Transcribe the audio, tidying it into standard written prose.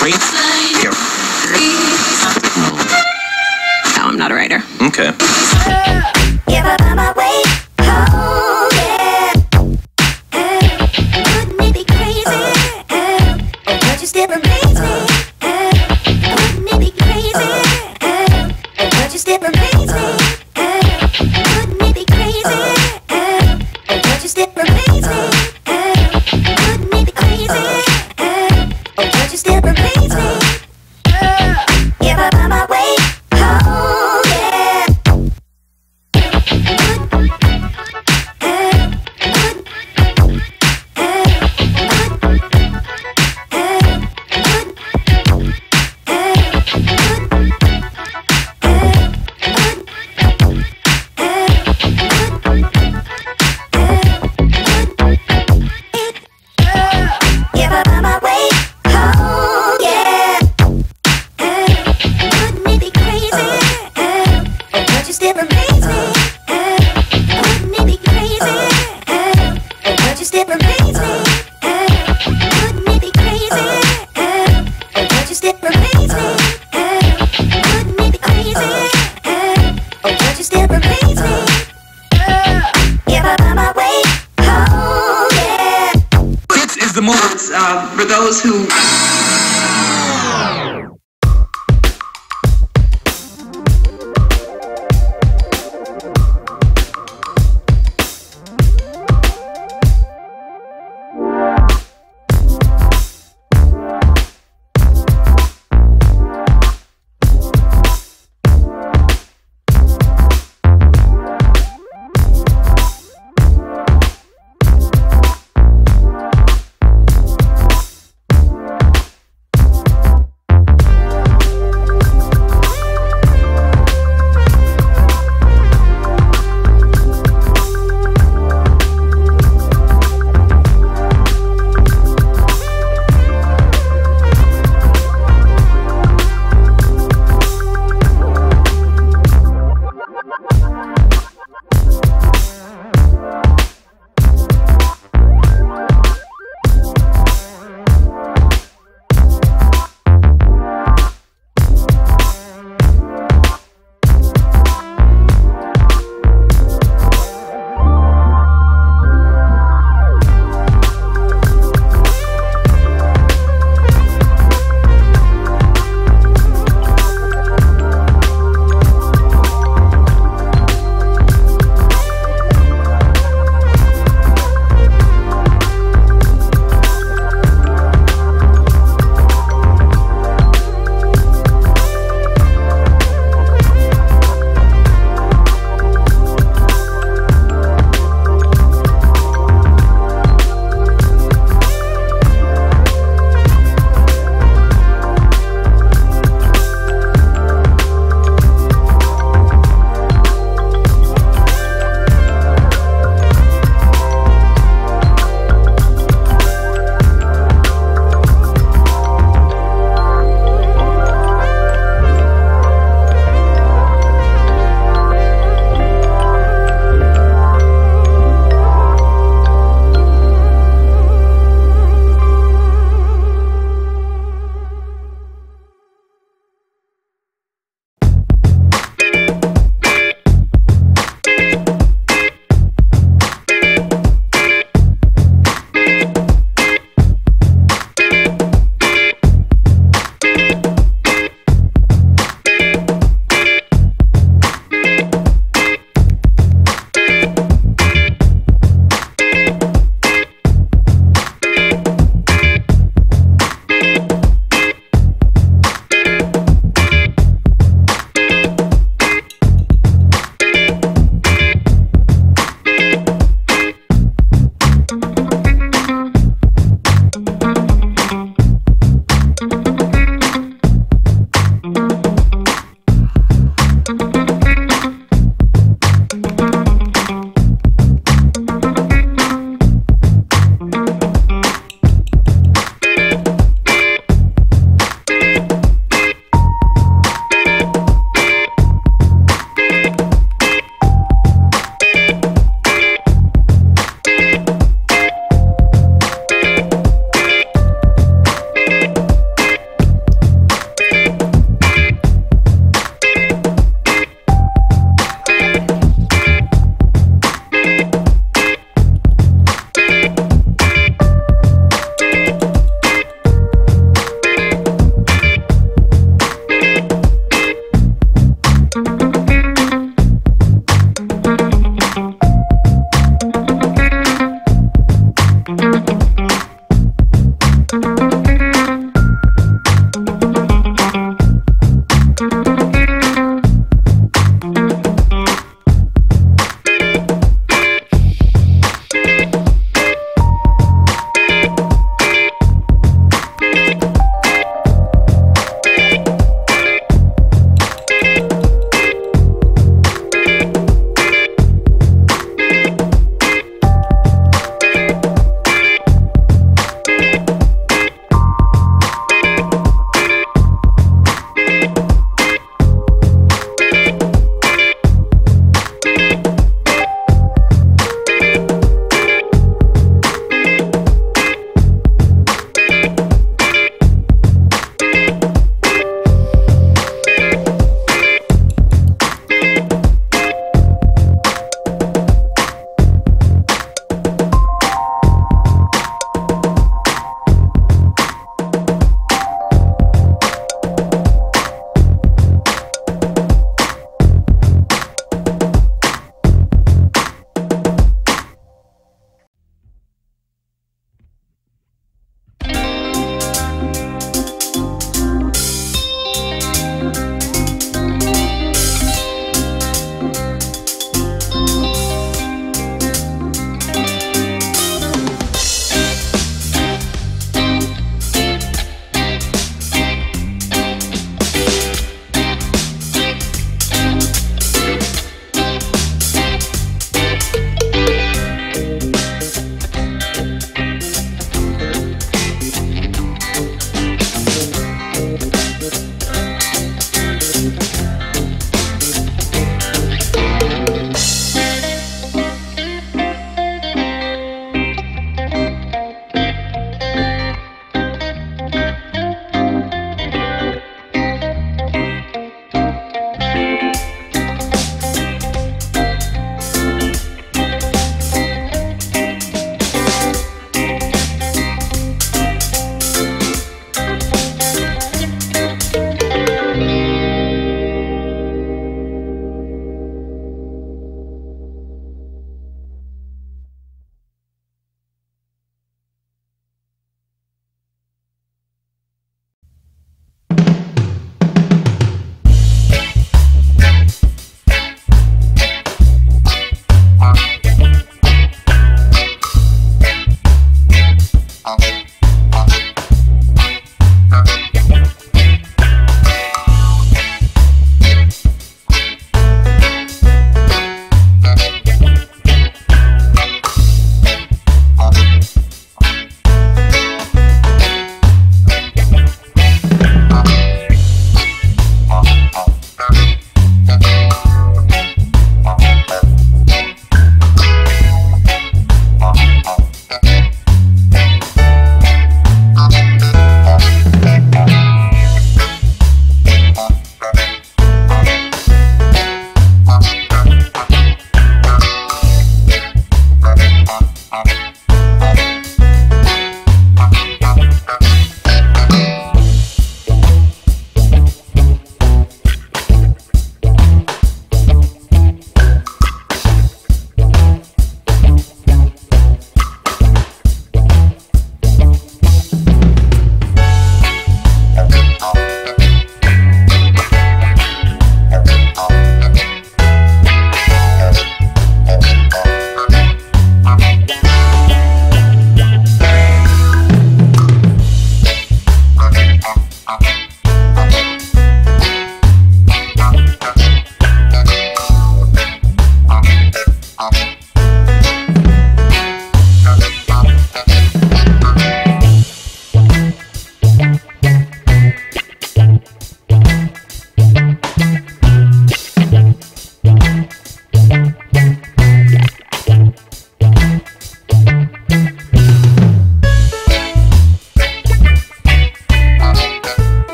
No, I'm not a writer. Okay. If I find my way home, yeah. Wouldn't it be crazy? Oh, but you still amaze me. Wouldn't it be crazy? Oh, but you still amaze me. Wouldn't it be crazy? Oh, but you still amaze me. Wouldn't it be crazy? Oh, but you still amaze me. If I find my way home, yeah. If I find my way home, yeah. Wouldn't it be crazy? Oh, but you still amaze me. Wouldn't it be crazy? Oh, but you still amaze me. Wouldn't it be crazy? Oh, but you still amaze me. Wouldn't it be crazy? Oh, but you still amaze me. If I find my way home, yeah. This is the move. For those who